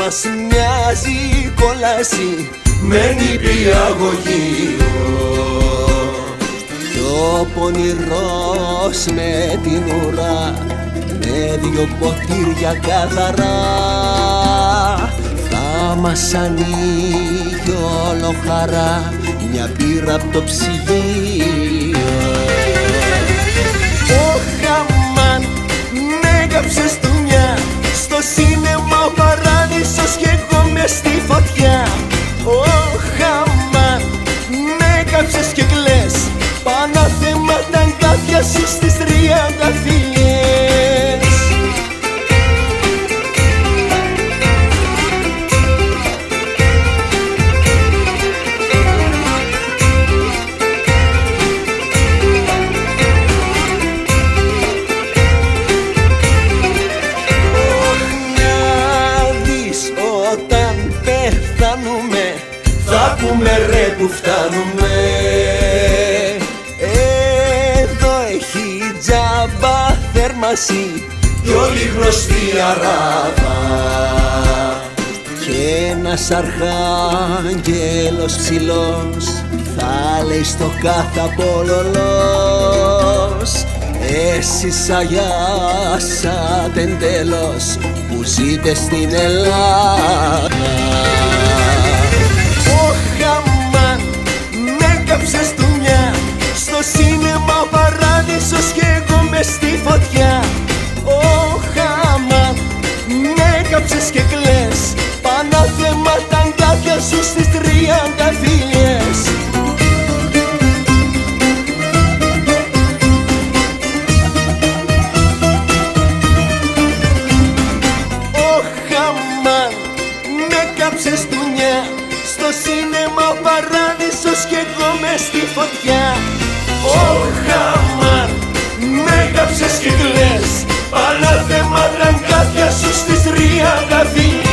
μας μοιάζει κόλαση με νηπιαγωγείο. Κι ο πονηρός με την ουρά, με δυο ποτήρια καθαρά, θα μας ανοίγει όλο χαρά μια μπύρα απ' το ψυγείο. Αμάν, με κάψες δουλειά, στο σίνεμα ο παράδεισος κι εγώ μες στη φωτιά. Αμάν, με κάψες και κλαις, πανάθεμα τα αγκάθια σου στις 30 φιλιές. Θα πούμε ρε που φτάνουμε. Εδώ έχει τζάμπα θέρμαση κι όλη γνωστή αράδα, και ένας αρχάγγελος ψηλός θα λέει στο κάθε απολολός, εσείς αγιάσατε εν τέλος που ζείτε στην Ελλάδα. Κάψες δουλειά, στο σίνεμα ο παράδεισος κι εγώ μες στη φωτιά. Αμάν, με κάψες και κλαις, πανάθεμα τα αγκάθια σου στις 30 φιλιές. Αμάν, με κάψες δουλειά, στο σίνεμα ο παράδεισος κι εγώ μες στη φωτιά. Αμάν, με κάψες και κλαις, πανάθεμα τα αγκάθια σου στις 30 φιλιές.